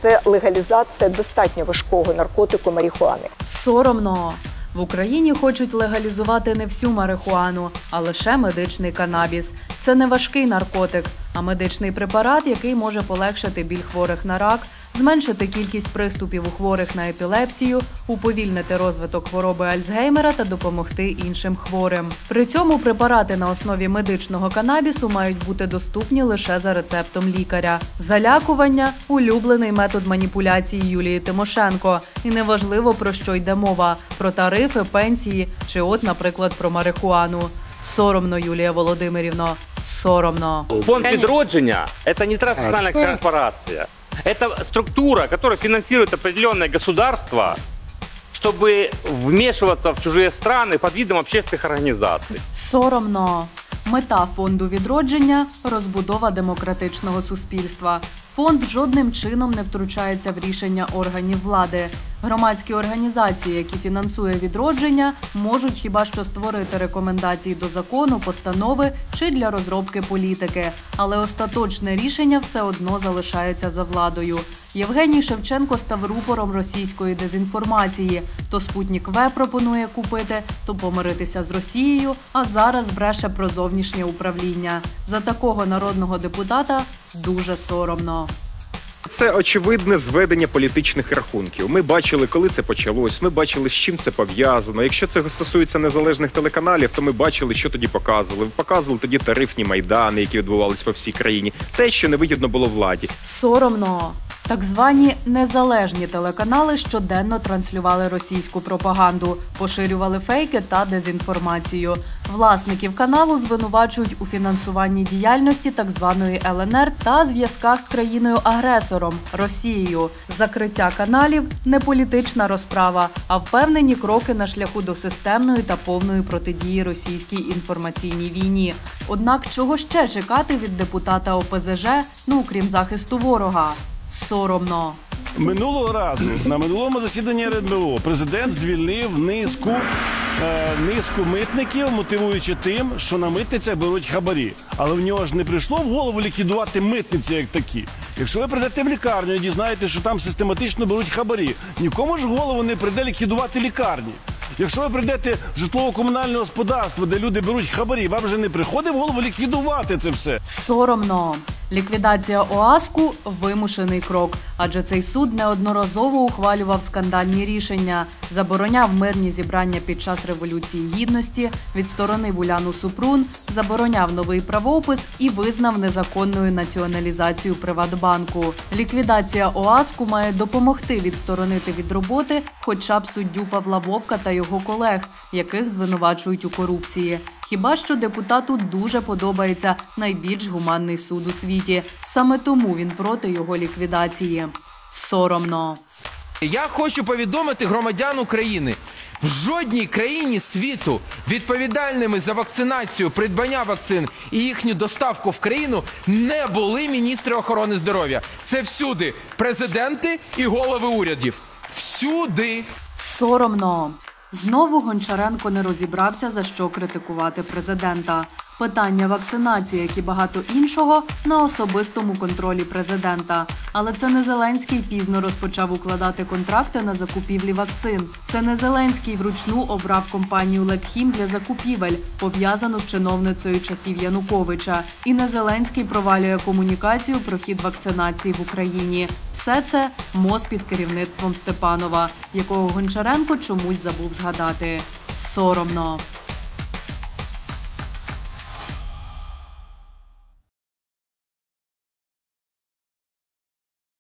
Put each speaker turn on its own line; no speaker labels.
це легалізація достатньо важкого наркотику марихуани.
Соромно. В Україні хочуть легалізувати не всю марихуану, а лише медичний канабіс. Це не важкий наркотик, а медичний препарат, який може полегшити біль хворих на рак, зменшити кількість приступів у хворих на епілепсію, уповільнити розвиток хвороби Альцгеймера та допомогти іншим хворим. При цьому препарати на основі медичного канабісу мають бути доступні лише за рецептом лікаря. Залякування – улюблений метод маніпуляції Юлії Тимошенко. І неважливо, про що йде мова – про тарифи, пенсії чи от, наприклад, про марихуану. Соромно, Юлія Володимирівно, соромно.
Фонд «Відродження» – это не транснациональная корпорация. Это структура, которая финансирует определенное государство, чтобы вмешиваться в чужие страны под видом общественных организаций.
Соромно. Мета фонду «Відродження» – розбудова демократичного суспільства. Фонд жодним чином не втручається в рішення органів влади. Громадські організації, які фінансує «Відродження», можуть хіба що створити рекомендації до закону, постанови чи для розробки політики. Але остаточне рішення все одно залишається за владою. Євгеній Шевченко став рупором російської дезінформації. То «Спутник В» пропонує купити, то помиритися з Росією, а зараз бреше про зовнішнє управління. За такого народного депутата дуже соромно.
Це очевидне зведення політичних рахунків. Ми бачили, коли це почалось, ми бачили, з чим це пов'язано. Якщо це стосується незалежних телеканалів, то ми бачили, що тоді показували. Показували тоді тарифні майдани, які відбувалися по всій країні. Те, що невигідно було владі.
Соромно. Так звані незалежні телеканали щоденно транслювали російську пропаганду, поширювали фейки та дезінформацію. Власників каналу звинувачують у фінансуванні діяльності так званої ЛНР та зв'язках з країною-агресором – Росією. Закриття каналів – не політична розправа, а впевнені кроки на шляху до системної та повної протидії російській інформаційній війні. Однак чого ще чекати від депутата ОПЗЖ, окрім захисту ворога? Соромно.
Минулого разу на минулому засіданні РНБО президент звільнив низку митників, мотивуючи тим, що на митницях беруть хабарі. Але в нього ж не прийшло в голову ліквідувати митниці як такі. Якщо ви прийдете в лікарню і дізнаєтесь, що там систематично беруть хабарі, нікому ж в голову не прийде ліквідувати лікарні. Якщо ви прийдете в житлово-комунальне господарство, де люди беруть хабарі, вам вже не приходить в голову ліквідувати це все?
Соромно. Ліквідація ОАСКу – вимушений крок, адже цей суд неодноразово ухвалював скандальні рішення, забороняв мирні зібрання під час Революції Гідності, відсторонив Уляну Супрун, забороняв новий правопис і визнав незаконною націоналізацію Приватбанку. Ліквідація ОАСКу має допомогти відсторонити від роботи хоча б суддю Павла Вовка та його колег, яких звинувачують у корупції. Хіба що депутату дуже подобається найбільш гуманний суд у світі. Саме тому він проти його ліквідації. Соромно.
Я хочу повідомити громадян України. В жодній країні світу відповідальними за вакцинацію, придбання вакцин і їхню доставку в країну не були міністри охорони здоров'я. Це всюди президенти і голови урядів. Всюди.
Соромно. Знову Гончаренко не розібрався, за що критикувати президента. Питання вакцинації, як і багато іншого, на особистому контролі президента. Але це не Зеленський пізно розпочав укладати контракти на закупівлі вакцин. Це не Зеленський вручну обрав компанію «Лекхім» для закупівель, пов'язану з чиновницею часів Януковича. І не Зеленський провалює комунікацію про хід вакцинації в Україні. Все це МОЗ під керівництвом Степанова, якого Гончаренко чомусь забув згадати. Соромно.